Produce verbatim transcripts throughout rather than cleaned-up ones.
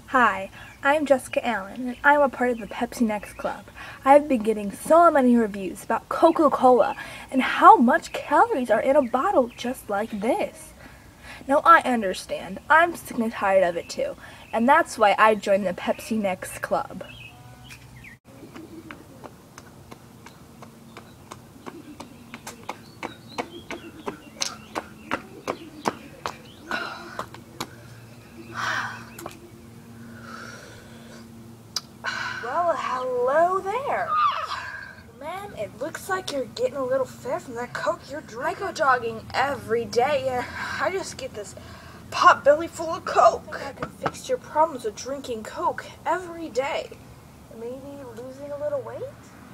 Hi, I'm Jessica Allen, and I'm a part of the Pepsi Next Club. I've been getting so many reviews about Coca-Cola and how much calories are in a bottle just like this. Now I understand, I'm sick and tired of it too, and that's why I joined the Pepsi Next Club. Well, hello there. Man, it looks like you're getting a little fit from that Coke you're drinking. I go jogging every day, and I just get this pot belly full of Coke. I can fix your problems with drinking Coke every day. Maybe losing a little weight?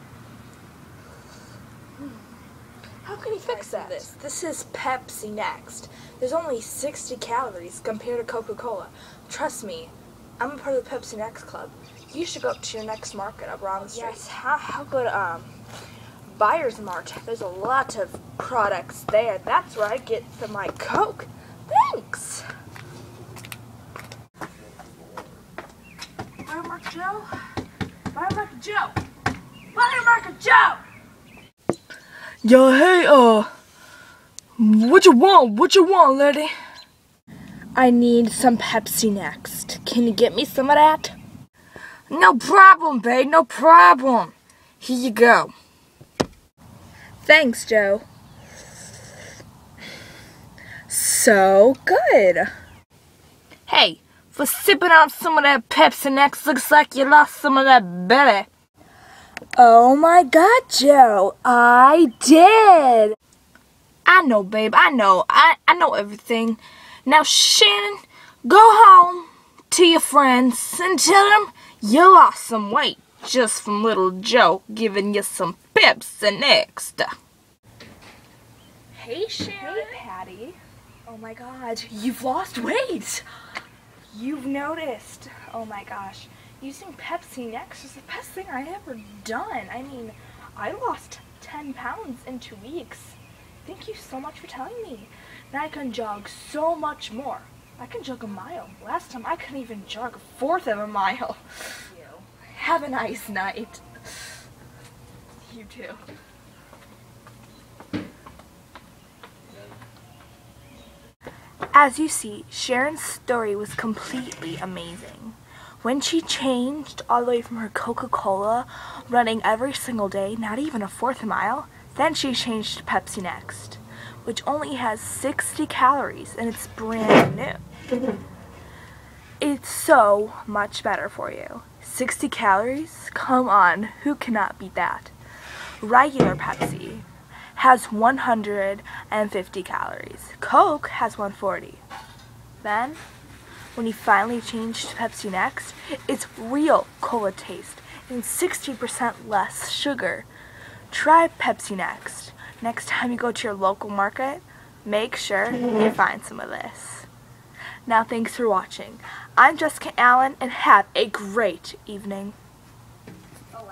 Hmm. How can you fix that? This? This is Pepsi Next. There's only sixty calories compared to Coca-Cola. Trust me, I'm a part of the Pepsi Next Club. You should go up to your next market up around the street. Yes, how, how good, um, Buyer's Mart. There's a lot of products there. That's where I get the, my Coke. Thanks! Buyer Market Joe? Buyer Market Joe? Buyer Market Joe! Yo, hey, uh, what you want? What you want, lady? I need some Pepsi Next. Can you get me some of that? No problem, babe, no problem. Here you go. Thanks, Joe. So good. Hey, for sipping on some of that Pepsi Next, looks like you lost some of that belly. Oh my God, Joe, I did. I know, babe, I know. I, I know everything. Now, Shannon, go home to your friends and tell them you lost some weight just from little Joe giving you some Pepsi Next. Hey, Shannon. Hey, Patty. Oh my God, you've lost weight. You've noticed. Oh my gosh. Using Pepsi Next was the best thing I ever done. I mean, I lost ten pounds in two weeks. Thank you so much for telling me. Now I can jog so much more. I can jog a mile. Last time I couldn't even jog a fourth of a mile. You. Have a nice night. You too. As you see, Sharon's story was completely amazing. When she changed all the way from her Coca-Cola, running every single day, not even a fourth mile, then she changed to Pepsi Next, which only has sixty calories and it's brand new. It's so much better for you. sixty calories? Come on, who cannot beat that? Regular Pepsi has one hundred fifty calories. Coke has one hundred forty. Then, when you finally change to Pepsi Next, it's real cola taste and sixty percent less sugar. Try Pepsi Next. Next time you go to your local market, make sure you find some of this. Now, thanks for watching. I'm Jessica Allen, and have a great evening.